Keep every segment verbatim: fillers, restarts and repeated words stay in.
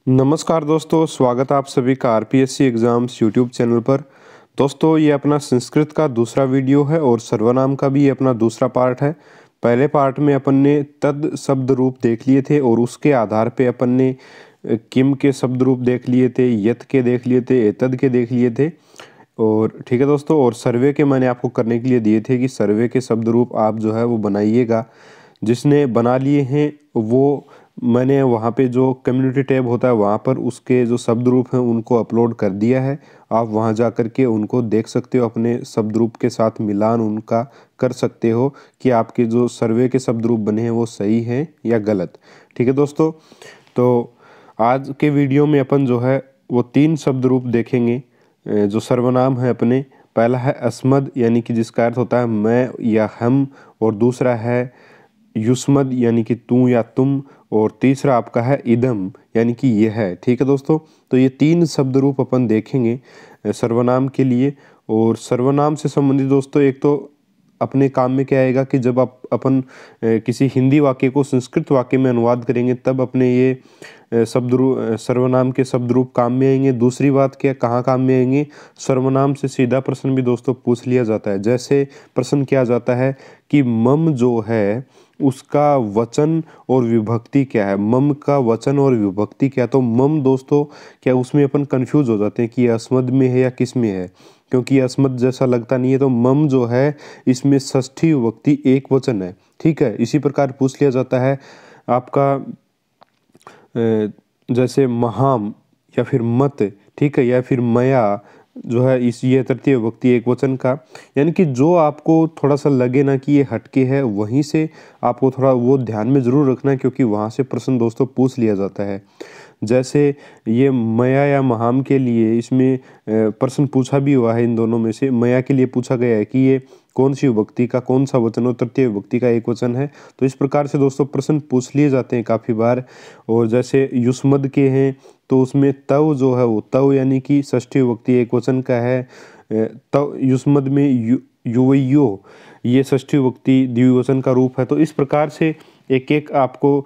नमस्कार दोस्तों, स्वागत है आप सभी का आरपीएससी एग्ज़ाम्स यूट्यूब चैनल पर। दोस्तों ये अपना संस्कृत का दूसरा वीडियो है और सर्वनाम का भी ये अपना दूसरा पार्ट है। पहले पार्ट में अपन ने तद शब्द रूप देख लिए थे और उसके आधार पे अपन ने किम के शब्द रूप देख लिए थे, यत के देख लिए थे, एतद के देख लिए थे। और ठीक है दोस्तों, और सर्वे के मैंने आपको करने के लिए दिए थे कि सर्वे के शब्द रूप आप जो है वो बनाइएगा। जिसने बना लिए हैं वो मैंने वहाँ पे जो कम्युनिटी टैब होता है वहाँ पर उसके जो शब्द रूप हैं उनको अपलोड कर दिया है। आप वहाँ जा कर के उनको देख सकते हो, अपने शब्द रूप के साथ मिलान उनका कर सकते हो कि आपके जो सर्वे के शब्द रूप बने हैं वो सही हैं या गलत। ठीक है दोस्तों, तो आज के वीडियो में अपन जो है वो तीन शब्द रूप देखेंगे जो सर्वनाम है अपने। पहला है अस्मद, यानी कि जिसका अर्थ होता है मैं या हम, और दूसरा है युष्मद यानी कि तू या तुम, और तीसरा आपका है इदम यानी कि यह है। ठीक है दोस्तों, तो ये तीन शब्द रूप अपन देखेंगे सर्वनाम के लिए। और सर्वनाम से संबंधित दोस्तों एक तो अपने काम में क्या आएगा कि जब आप अपन किसी हिंदी वाक्य को संस्कृत वाक्य में अनुवाद करेंगे तब अपने ये शब्द रूप सर्वनाम के शब्द रूप काम में आएंगे। दूसरी बात क्या, कहाँ काम में आएंगे, सर्वनाम से सीधा प्रश्न भी दोस्तों पूछ लिया जाता है। जैसे प्रश्न किया जाता है कि मम जो है उसका वचन और विभक्ति क्या है, मम का वचन और विभक्ति क्या है। तो मम दोस्तों क्या उसमें अपन कंफ्यूज हो जाते हैं कि ये अस्मद में है या किस में है, क्योंकि ये अस्मद जैसा लगता नहीं है। तो मम जो है इसमें षष्ठी विभक्ति एक वचन है। ठीक है, इसी प्रकार पूछ लिया जाता है आपका जैसे महाम या फिर मत, ठीक है, या फिर मया जो है इस ये तृतीय विभक्ति एक वचन का, यानी कि जो आपको थोड़ा सा लगे ना कि ये हटके है वहीं से आपको थोड़ा वो ध्यान में ज़रूर रखना है, क्योंकि वहाँ से प्रश्न दोस्तों पूछ लिया जाता है। जैसे ये मया या महाम के लिए इसमें प्रश्न पूछा भी हुआ है। इन दोनों में से मया के लिए पूछा गया है कि ये कौन सी विभक्ति का कौन सा वचन और तृतीय विभक्ति का एक वचन है। तो इस प्रकार से दोस्तों प्रश्न पूछ लिए जाते हैं काफ़ी बार। और जैसे युष्मद के हैं तो उसमें तव जो है वो तव यानी कि षष्ठी विभक्ति एक वचन का है। तव युष्मद में यु युवयो ये षष्ठी विभक्ति द्विवचन का रूप है। तो इस प्रकार से एक एक आपको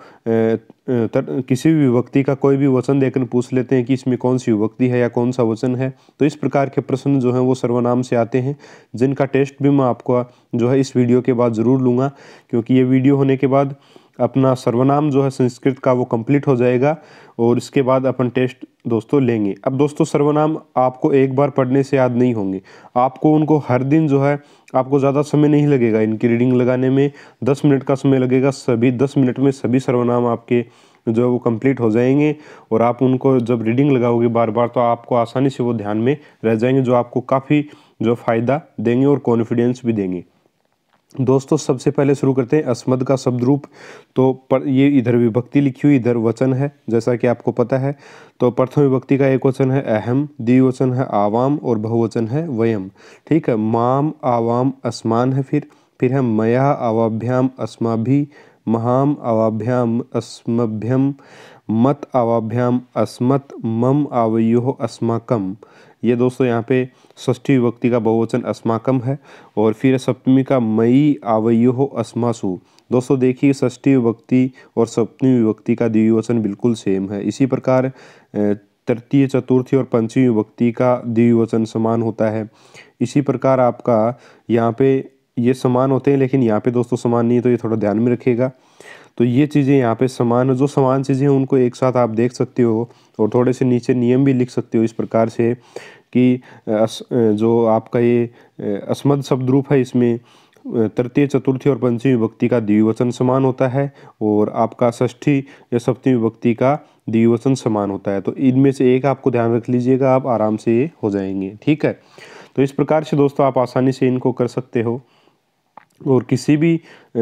तर, किसी भी विभक्ति का कोई भी वचन देकर पूछ लेते हैं कि इसमें कौन सी विभक्ति है या कौन सा वचन है। तो इस प्रकार के प्रश्न जो हैं वो सर्वनाम से आते हैं, जिनका टेस्ट भी मैं आपको जो है इस वीडियो के बाद ज़रूर लूँगा, क्योंकि ये वीडियो होने के बाद अपना सर्वनाम जो है संस्कृत का वो कंप्लीट हो जाएगा और इसके बाद अपन टेस्ट दोस्तों लेंगे। अब दोस्तों सर्वनाम आपको एक बार पढ़ने से याद नहीं होंगे, आपको उनको हर दिन जो है आपको ज़्यादा समय नहीं लगेगा। इनकी रीडिंग लगाने में दस मिनट का समय लगेगा। सभी दस मिनट में सभी सर्वनाम आपके जो है वो कंप्लीट हो जाएंगे और आप उनको जब रीडिंग लगाओगे बार बार तो आपको आसानी से वो ध्यान में रह जाएंगे, जो आपको काफ़ी जो फ़ायदा देंगे और कॉन्फिडेंस भी देंगे। दोस्तों सबसे पहले शुरू करते हैं अस्मद का शब्द रूप। तो पर ये इधर विभक्ति लिखी हुई, इधर वचन है जैसा कि आपको पता है। तो प्रथम विभक्ति का एक वचन है अहम, द्विवचन है आवाम और बहुवचन है वयम। ठीक है, माम आवाम अस्मान है, फिर फिर है मया आवाभ्याम अस्माभि, महाम आवाभ्याम अस्मभ्यम, मत आवाभ्याम अस्मत्, मम आवयोः अस्माकम। ये दोस्तों यहाँ पे षष्ठी विभक्ति का बहुवचन अस्माकम है। और फिर सप्तमी का मई आवयोः अस्मासु। दोस्तों देखिए षष्ठी विभक्ति और सप्तमी विभक्ति का द्विवचन बिल्कुल सेम है। इसी प्रकार तृतीय, चतुर्थी और पंचमी विभक्ति का द्विवचन समान होता है। इसी प्रकार आपका यहाँ पे ये समान होते हैं, लेकिन यहाँ पे दोस्तों समान नहीं है, तो ये थोड़ा ध्यान में रखिएगा। तो ये चीज़ें यहाँ पे समान है, जो समान चीज़ें हैं उनको एक साथ आप देख सकते हो और थोड़े से नीचे नियम भी लिख सकते हो इस प्रकार से कि जो आपका ये अस्मद शब्द रूप है इसमें तृतीय, चतुर्थी और पंचमी विभक्ति का द्विवचन समान होता है और आपका षष्ठी या सप्तमी विभक्ति का द्विवचन समान होता है। तो इनमें से एक आपको ध्यान रख लीजिएगा, आप आराम से ये हो जाएंगे। ठीक है, तो इस प्रकार से दोस्तों आप आसानी से इनको कर सकते हो। और किसी भी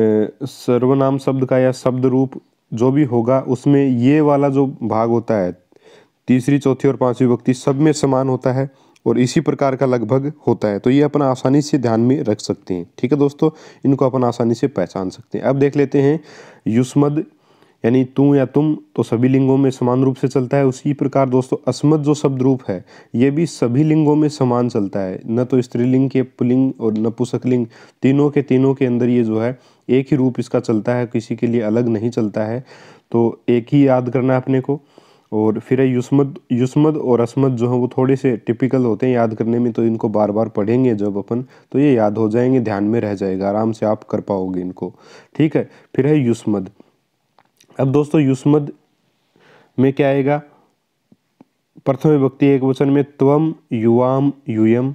सर्वनाम शब्द का या शब्द रूप जो भी होगा उसमें ये वाला जो भाग होता है तीसरी, चौथी और पांचवी विभक्ति सब में समान होता है और इसी प्रकार का लगभग होता है। तो ये अपन आसानी से ध्यान में रख सकते हैं। ठीक है दोस्तों, इनको अपन आसानी से पहचान सकते हैं। अब देख लेते हैं युष्मद यानी तू या तुम, तो सभी लिंगों में समान रूप से चलता है। उसी प्रकार दोस्तों अस्मद जो शब्द रूप है ये भी सभी लिंगों में समान चलता है, न तो स्त्रीलिंग के पुल्लिंग और नपुंसकलिंग तीनों के तीनों के अंदर ये जो है एक ही रूप इसका चलता है, किसी के लिए अलग नहीं चलता है। तो एक ही याद करना है अपने को। और फिर है युष्मद। युष्मद और अस्मद जो है वो थोड़े से टिपिकल होते हैं याद करने में, तो इनको बार बार पढ़ेंगे जब अपन तो ये याद हो जाएंगे, ध्यान में रह जाएगा, आराम से आप कर पाओगे इनको, ठीक है। फिर है युष्मद। अब दोस्तों युष्मद में क्या आएगा, प्रथम विभक्ति एक वचन में त्वम युवाम यूयम,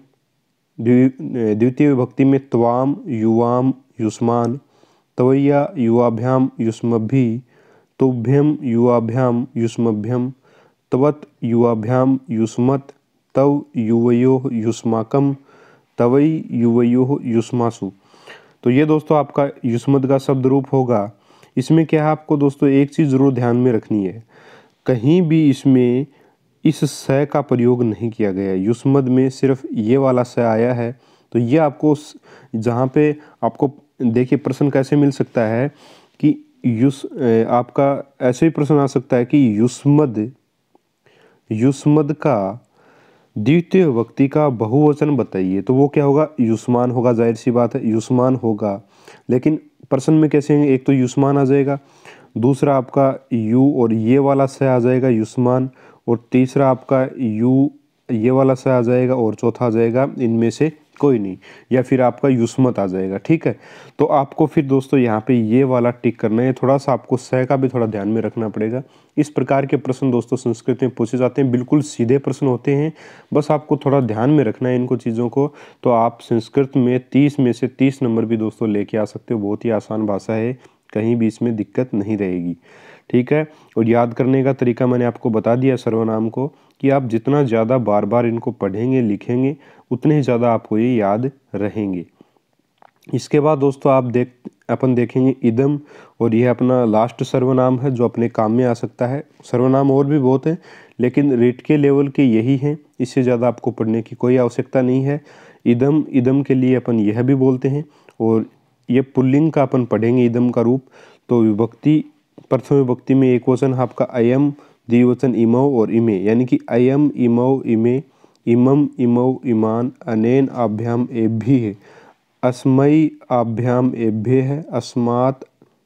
द्वितीय विभक्ति में त्वाम युवाम युष्मान, तवैया युवाभ्याम युष्मभि, तुभ्यम युवाभ्याम युष्मभ्यम, तवत युवाभ्याम युष्मत, तव युवयोः युष्माकम, तवै युवयोः युष्मासु। तो ये दोस्तों आपका युष्मद का शब्द रूप होगा। इसमें क्या है, आपको दोस्तों एक चीज़ ज़रूर ध्यान में रखनी है, कहीं भी इसमें इस स का प्रयोग नहीं किया गया है। युष्मद में सिर्फ ये वाला स आया है। तो ये आपको जहाँ पे आपको देखिए प्रश्न कैसे मिल सकता है कि युस आपका ऐसे ही प्रश्न आ सकता है कि युष्मद युष्मद का द्वितीय विभक्ति का बहुवचन बताइए, तो वो क्या होगा, युष्मान होगा, जाहिर सी बात है युष्मान होगा। लेकिन प्रश्न में कैसे, एक तो युष्मान आ जाएगा, दूसरा आपका यू और ये वाला स आ जाएगा युष्मान, और तीसरा आपका यू ये वाला स आ जाएगा, और चौथा आ जाएगा इनमें से कोई नहीं, या फिर आपका युष्मत आ जाएगा, ठीक है। तो आपको फिर दोस्तों यहाँ पे ये वाला टिक करना है, थोड़ा सा आपको स का भी थोड़ा ध्यान में रखना पड़ेगा। इस प्रकार के प्रश्न दोस्तों संस्कृत में पूछे जाते हैं, बिल्कुल सीधे प्रश्न होते हैं, बस आपको थोड़ा ध्यान में रखना है इनको चीज़ों को। तो आप संस्कृत में तीस में से तीस नंबर भी दोस्तों लेके आ सकते हो, बहुत ही आसान भाषा है, कहीं भी इसमें दिक्कत नहीं रहेगी, ठीक है। और याद करने का तरीका मैंने आपको बता दिया सर्वनाम को, कि आप जितना ज़्यादा बार बार इनको पढ़ेंगे लिखेंगे उतने ही ज़्यादा आपको ये याद रहेंगे। इसके बाद दोस्तों आप देख अपन देखेंगे इदम, और यह अपना लास्ट सर्वनाम है जो अपने काम में आ सकता है। सर्वनाम और भी बहुत हैं, लेकिन रेट के लेवल के यही हैं, इससे ज़्यादा आपको पढ़ने की कोई आवश्यकता नहीं है। इदम इदम के लिए अपन यह भी बोलते हैं, और ये पुल्लिंग का अपन पढ़ेंगे इदम का रूप। तो विभक्ति प्रथम विभक्ति में एक वचन आपका अयम, द्विवचन इमौ और इमे, यानी कि अयम इमौ इमे, इमम इमौ इमान, अनेन आभ्याम एभिः, अस्मै आभ्याम एभ्यः, अस्मात्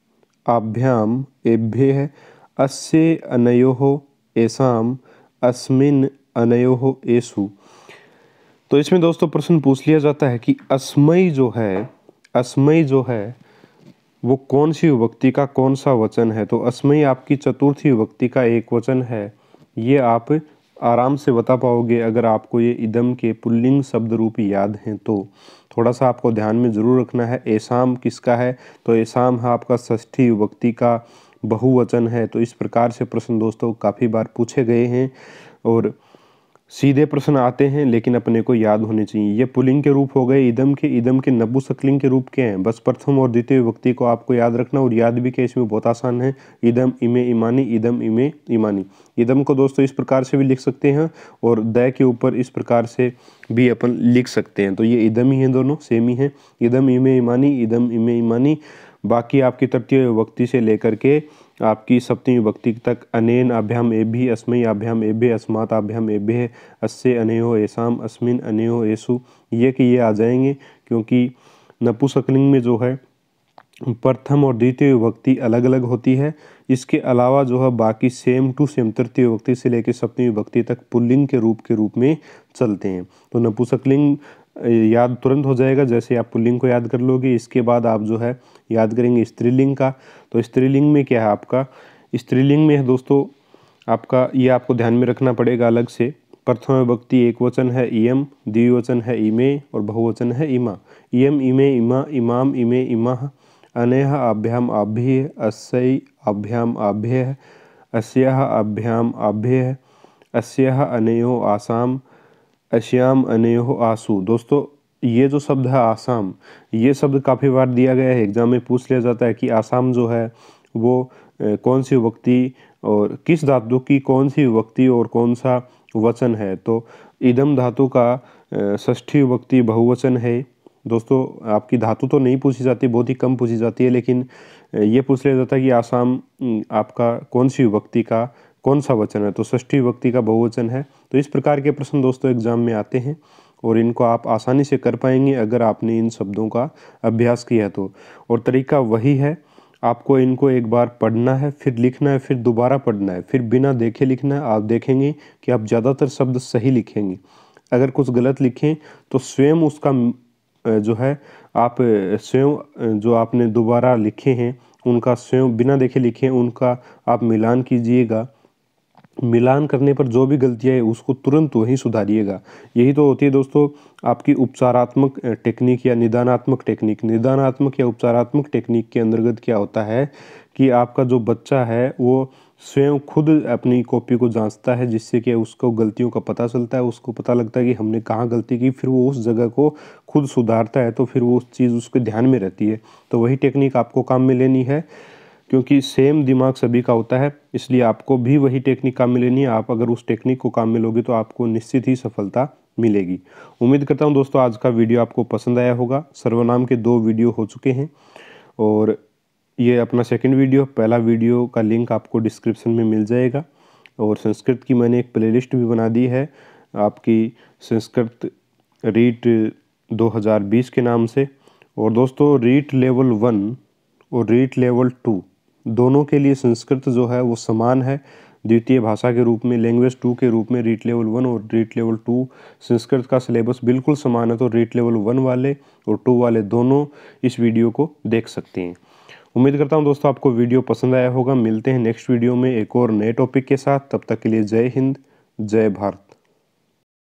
आभ्याम एभ्यः, अस्य अनयोः एषाम्, अस्मिन् अनयोः एषु। तो इसमें दोस्तों प्रश्न पूछ लिया जाता है कि अस्मै जो है, अस्मै जो है वो कौन सी विभक्ति का कौन सा वचन है। तो अस्मै आपकी चतुर्थी विभक्ति का एक वचन है। ये आप आराम से बता पाओगे अगर आपको ये इदम के पुल्लिंग शब्द रूप याद हैं तो। थोड़ा सा आपको ध्यान में ज़रूर रखना है। एसाम किसका है, तो एसाम है आपका षष्ठी विभक्ति का बहुवचन है। तो इस प्रकार से प्रश्न दोस्तों काफ़ी बार पूछे गए हैं, और सीधे प्रश्न आते हैं लेकिन अपने को याद होने चाहिए। ये पुल्लिंग के रूप हो गए इदम के। इदम के नपुंसकलिंग के रूप क्या हैं, बस प्रथम और द्वितीय विभक्ति को आपको याद रखना, और याद भी क्या इसमें बहुत आसान है। इदम इमे इमानी, इदम इमे इमानी। इदम को दोस्तों इस प्रकार से भी लिख सकते हैं, और द के ऊपर इस प्रकार से भी अपन लिख सकते हैं। तो ये इदम ही हैं, दोनों सेम ही हैं। इदम इमे इमानी, इदम इमे इमानी। बाकी आपकी तृतीय विभक्ति से लेकर के आपकी सप्तमी विभक्ति तक अनेन आभ्याम एभिः, अस्मै आभ्याम एभ्यः, अस्मात् आभ्याम एभ्यः, अस्य अनयोः एषाम्, अस्मिन् अनयोः एषु, ये कि ये आ जाएंगे, क्योंकि नपुंसकलिंग में जो है प्रथम और द्वितीय विभक्ति अलग अलग होती है। इसके अलावा जो है बाकी सेम टू सेम तृतीय विभक्ति से लेकर सप्तमी विभक्ति तक पुल्लिंग के रूप के रूप में चलते हैं। तो नपुंसकलिंग याद तुरंत हो जाएगा जैसे आप पुल्लिंग को याद कर लोगे। इसके बाद आप जो है याद करेंगे स्त्रीलिंग का। तो स्त्रीलिंग में क्या है आपका, स्त्रीलिंग में है दोस्तों आपका, ये आपको ध्यान में रखना पड़ेगा अलग से। प्रथम विभक्ति एक वचन है इयम, द्विवचन है इमे, और बहुवचन है इमा। इयम इमे इमा, इमाम इमे इमाः, अनेह आभ्याम आभ्यः, अस्यै आभ्याम आभ्यः, अस्याः आभ्याम आभ्यः, अस्याः अनयोः आसाम, अस्याम अनयोः आसु। दोस्तों ये जो शब्द है आसाम, ये शब्द काफ़ी बार दिया गया है, एग्जाम में पूछ लिया जाता है कि आसाम जो है वो ए, कौन सी विभक्ति और किस धातु की कौन सी विभक्ति और कौन सा वचन है। तो इदम धातु का षष्ठी विभक्ति बहुवचन है। दोस्तों आपकी धातु तो नहीं पूछी जाती, बहुत ही कम पूछी जाती है, लेकिन ये पूछ लिया जाता है कि आसाम आपका कौन सी विभक्ति का कौन सा वचन है, तो षष्ठी विभक्ति का बहुवचन है। तो इस प्रकार के प्रश्न दोस्तों एग्जाम में आते हैं, और इनको आप आसानी से कर पाएंगे अगर आपने इन शब्दों का अभ्यास किया तो। और तरीका वही है, आपको इनको एक बार पढ़ना है, फिर लिखना है, फिर दोबारा पढ़ना है, फिर बिना देखे लिखना है। आप देखेंगे कि आप ज़्यादातर शब्द सही लिखेंगे। अगर कुछ गलत लिखें तो स्वयं उसका जो है आप स्वयं जो आपने दोबारा लिखे हैं उनका स्वयं बिना देखे लिखे उनका आप मिलान कीजिएगा। मिलान करने पर जो भी गलतियाँ है उसको तुरंत वहीं सुधारिएगा। यही तो होती है दोस्तों आपकी उपचारात्मक टेक्निक या निदानात्मक टेक्निक। निदानात्मक या उपचारात्मक टेक्निक के अंतर्गत क्या होता है कि आपका जो बच्चा है वो स्वयं खुद अपनी कॉपी को जांचता है, जिससे कि उसको गलतियों का पता चलता है, उसको पता लगता है कि हमने कहाँ गलती की, फिर वो उस जगह को खुद सुधारता है, तो फिर वो उस चीज़ उसके ध्यान में रहती है। तो वही टेक्निक आपको काम में लेनी है, क्योंकि सेम दिमाग सभी का होता है, इसलिए आपको भी वही टेक्निक काम में लेनी है। आप अगर उस टेक्निक को काम में लोगे तो आपको निश्चित ही सफलता मिलेगी। उम्मीद करता हूं दोस्तों आज का वीडियो आपको पसंद आया होगा। सर्वनाम के दो वीडियो हो चुके हैं और ये अपना सेकंड वीडियो, पहला वीडियो का लिंक आपको डिस्क्रिप्शन में मिल जाएगा। और संस्कृत की मैंने एक प्लेलिस्ट भी बना दी है आपकी, संस्कृत रीट दो हज़ार बीस के नाम से। और दोस्तों रीट लेवल वन और रीट लेवल टू दोनों के लिए संस्कृत जो है वो समान है। द्वितीय भाषा के रूप में, लैंग्वेज टू के रूप में रीट लेवल वन और रीट लेवल टू संस्कृत का सिलेबस बिल्कुल समान है। तो रीट लेवल वन वाले और टू वाले दोनों इस वीडियो को देख सकते हैं। उम्मीद करता हूं दोस्तों आपको वीडियो पसंद आया होगा। मिलते हैं नेक्स्ट वीडियो में एक और नए टॉपिक के साथ। तब तक के लिए जय हिंद, जय भारत।